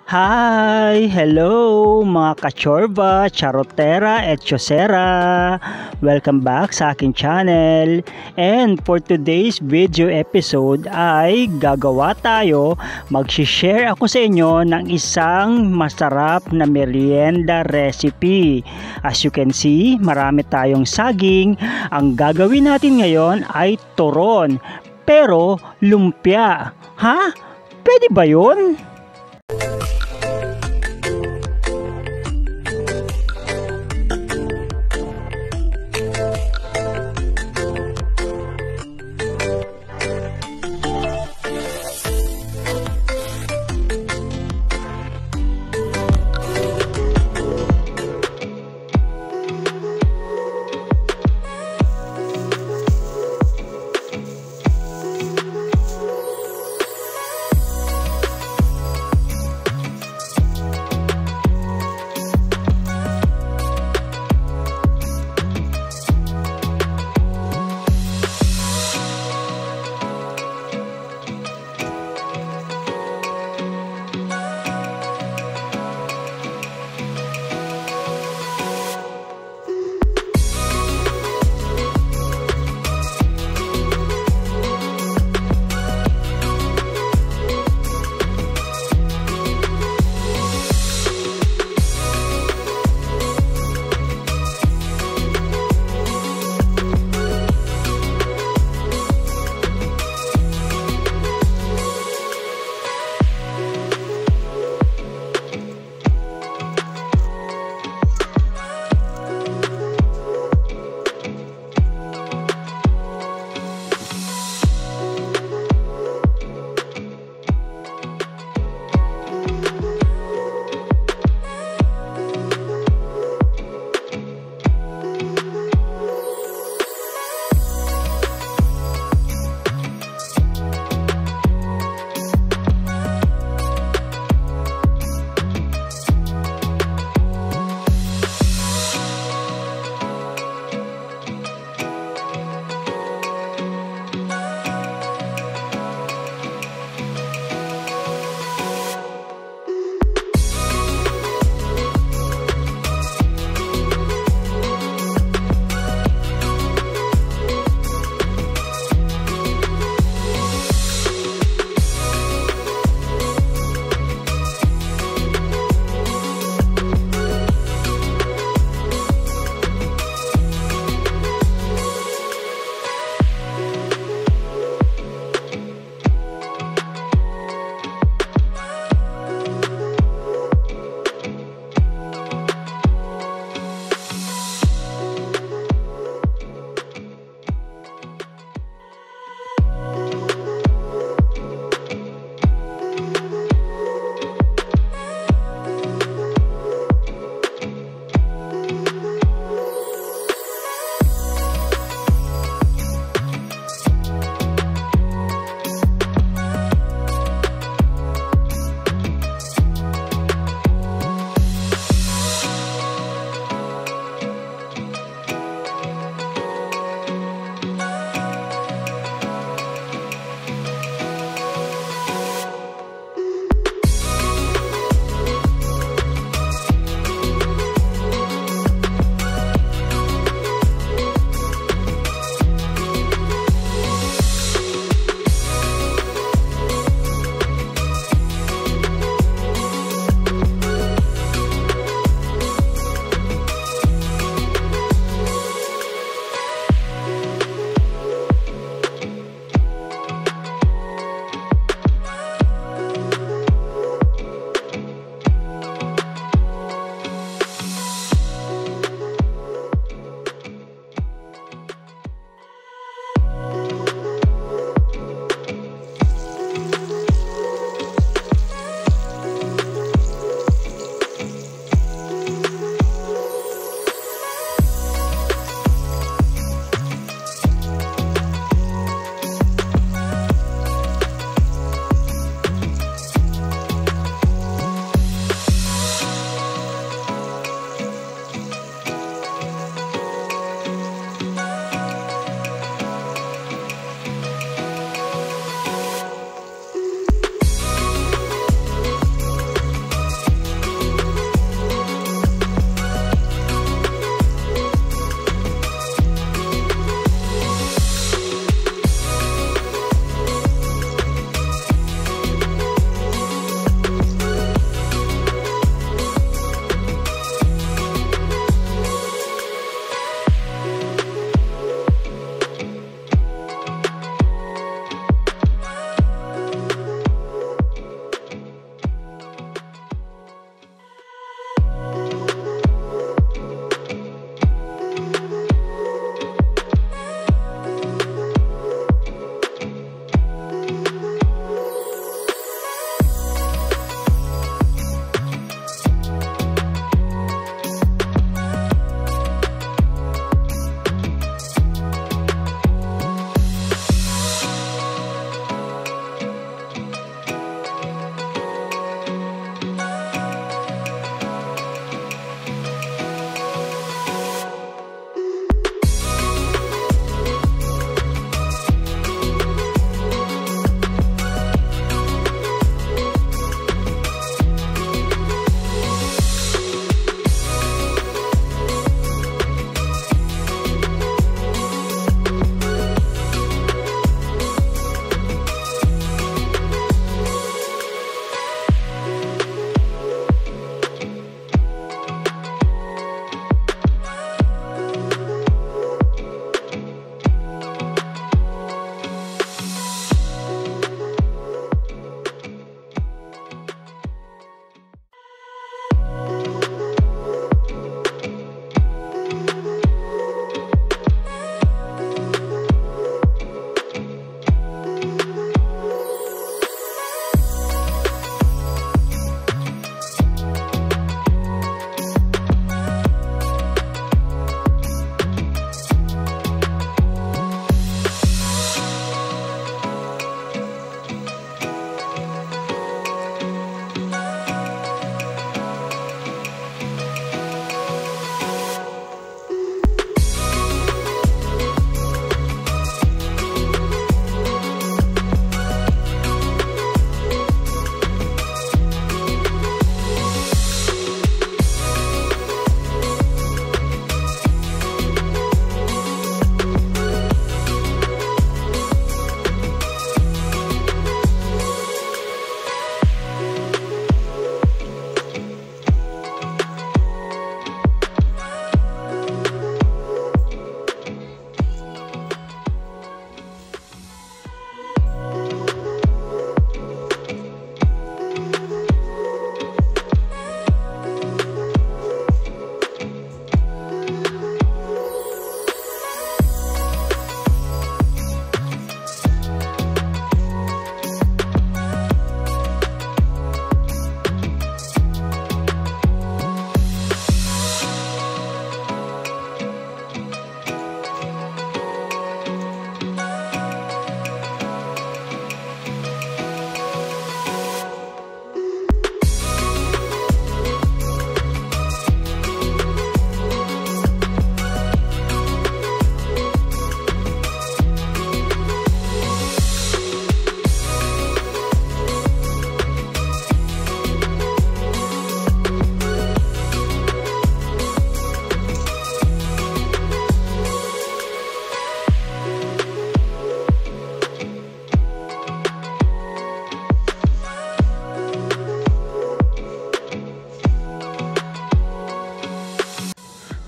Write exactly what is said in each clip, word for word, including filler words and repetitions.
Hi! Hello mga kachorba, Charotera Echosera! Welcome back sa aking channel. And for today's video episode ay gagawa tayo, mag-share ako sa inyo ng isang masarap na merienda recipe. As you can see, marami tayong saging. Ang gagawin natin ngayon ay turon, pero lumpia. Ha? Pwede ba yun?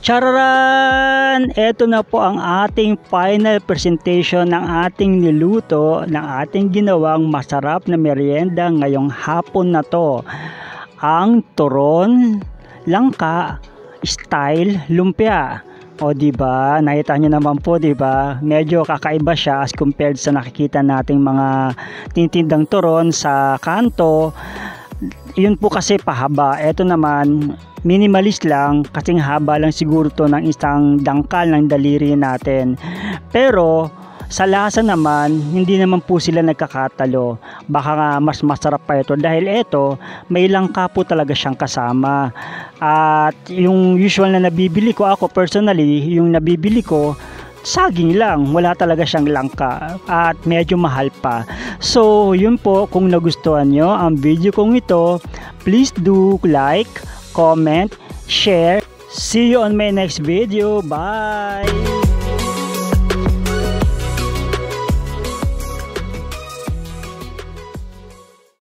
Chararan! Ito na po ang ating final presentation ng ating niluto, ng ating ginawang masarap na merienda ngayong hapon na to. Ang Turon, Langka, style lumpia. O di ba? Nakita niyo naman po, di ba? Medyo kakaiba siya as compared sa nakikita nating mga tintindang turon sa kanto. Yun po kasi pahaba. Ito naman minimalist lang, kasing haba lang siguro to ng isang dangkal ng daliri natin. Pero sa lasa naman, hindi naman po sila nagkakatalo. Baka nga mas masarap pa ito dahil ito may langka po talaga siyang kasama. At yung usual na nabibili ko, ako personally, yung nabibili ko saging lang, wala talaga siyang langka at medyo mahal pa. So yun po, kung nagustuhan nyo ang video kong ito, please do like, comment, share. See you on my next video. Bye!